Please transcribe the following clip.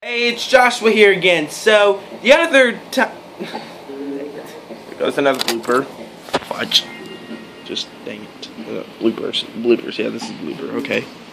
Hey, it's Joshua here again. So, the other time... There goes another blooper. Fudge. Just dang it. Bloopers. Yeah, this is blooper, okay.